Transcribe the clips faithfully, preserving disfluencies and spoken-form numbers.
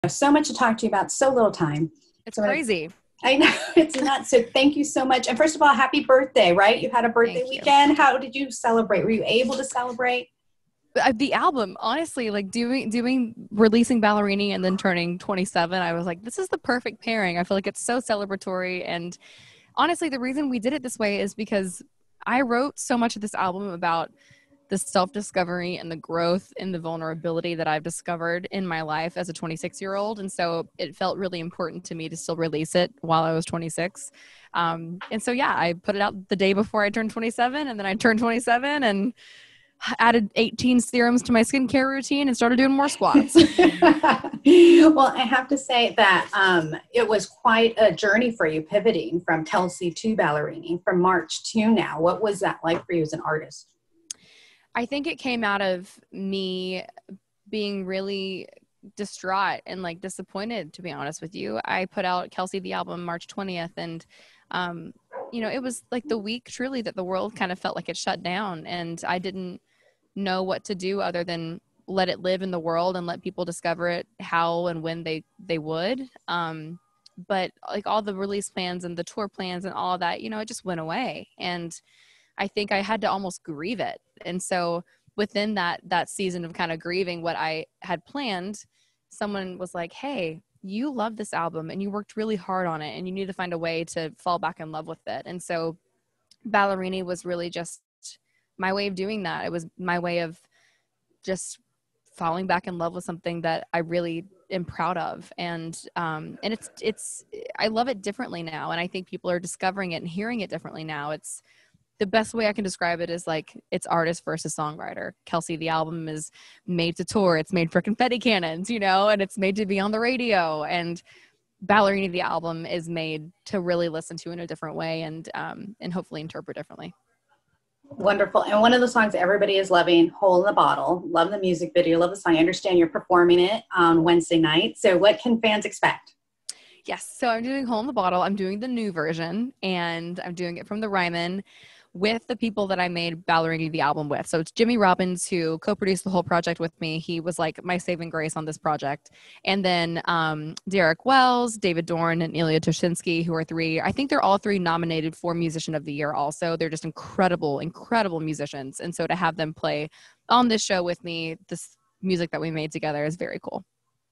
So much to talk to you about, so little time. It's so crazy. I know it's nuts. So thank you so much. And first of all, happy birthday, right? You had a birthday Thank you. weekend. How did you celebrate? Were you able to celebrate? Uh, The album, honestly, like doing, doing, releasing Ballerini and then turning twenty-seven, I was like, this is the perfect pairing. I feel like it's so celebratory. And honestly, the reason we did it this way is because I wrote so much of this album about the self-discovery and the growth and the vulnerability that I've discovered in my life as a twenty-six year old. And so it felt really important to me to still release it while I was twenty-six. Um, and so, yeah, I put it out the day before I turned twenty-seven, and then I turned twenty-seven and added eighteen serums to my skincare routine and started doing more squats. Well, I have to say that um, it was quite a journey for you pivoting from Kelsey to Ballerini from March to now. What was that like for you as an artist? I think it came out of me being really distraught and like disappointed, to be honest with you. I put out Kelsey the album March twentieth, and um, you know, it was like the week truly that the world kind of felt like it shut down, and I didn't know what to do other than let it live in the world and let people discover it how and when they they would. Um, but like all the release plans and the tour plans and all of that, you know, it just went away, and I think I had to almost grieve it. And so within that that season of kind of grieving what I had planned, someone was like, hey, you love this album and you worked really hard on it and you need to find a way to fall back in love with it. And so Ballerini was really just my way of doing that. It was my way of just falling back in love with something that I really am proud of. And um, and it's it's I love it differently now. And I think people are discovering it and hearing it differently now. It's the best way I can describe it is like it's artist versus songwriter. Kelsey, the album is made to tour. It's made for confetti cannons, you know, and it's made to be on the radio. And Ballerini, the album, is made to really listen to in a different way and um, and hopefully interpret differently. Wonderful. And one of the songs everybody is loving, Hole in the Bottle. Love the music video. Love the song. I understand you're performing it on Wednesday night. So what can fans expect? Yes. So I'm doing Hole in the Bottle. I'm doing the new version, and I'm doing it from the Ryman with the people that I made Ballerini the album with. So it's Jimmy Robbins, who co-produced the whole project with me. He was like my saving grace on this project. And then um, Derek Wells, David Dorn, and Ilya Toshinsky, who are three, I think they're all three nominated for Musician of the Year also. They're just incredible, incredible musicians. And so to have them play on this show with me, this music that we made together is very cool.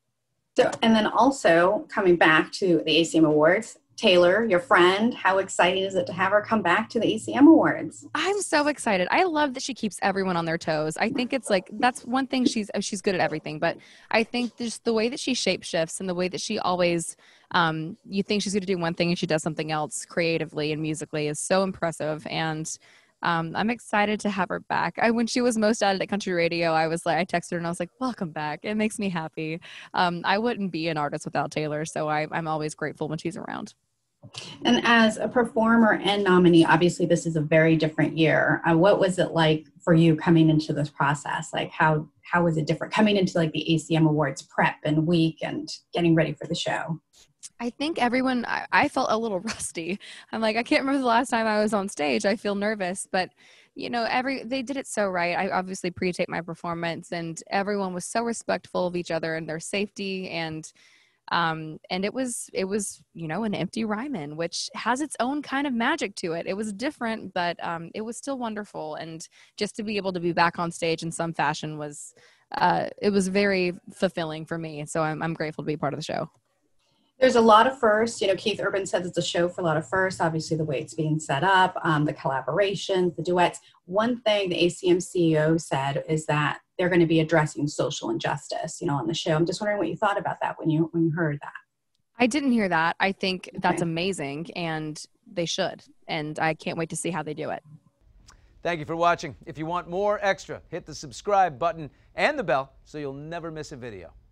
So, and then also coming back to the A C M Awards, Taylor, your friend, how exciting is it to have her come back to the A C M Awards? I'm so excited. I love that she keeps everyone on their toes. I think it's like, that's one thing she's, she's good at everything, but I think just the way that she shape shifts and the way that she always, um, you think she's going to do one thing and she does something else creatively and musically is so impressive. And um, I'm excited to have her back. I, when she was most added at country radio, I was like, I texted her and I was like, welcome back. It makes me happy. Um, I wouldn't be an artist without Taylor. So I, I'm always grateful when she's around. And as a performer and nominee, obviously this is a very different year. Uh, what was it like for you coming into this process? Like how how was it different coming into like the A C M Awards prep and week and getting ready for the show? I think everyone, I, I felt a little rusty. I'm like, I can't remember the last time I was on stage. I feel nervous, but you know, every, they did it so right. I obviously pre-taped my performance and everyone was so respectful of each other and their safety. And Um, and it was, it was, you know, an empty Ryman, which has its own kind of magic to it. It was different, but um, it was still wonderful. And just to be able to be back on stage in some fashion was, uh, it was very fulfilling for me. So I'm, I'm grateful to be part of the show. There's a lot of firsts. You know, Keith Urban says it's a show for a lot of firsts. Obviously, the way it's being set up, um, the collaborations, the duets. One thing the A C M C E O said is that they're going to be addressing social injustice, you know, on the show. I'm just wondering what you thought about that when you when you heard that. I didn't hear that. I think Okay. that's amazing, and they should. And I can't wait to see how they do it. Thank you for watching. If you want more extra, hit the subscribe button and the bell so you'll never miss a video.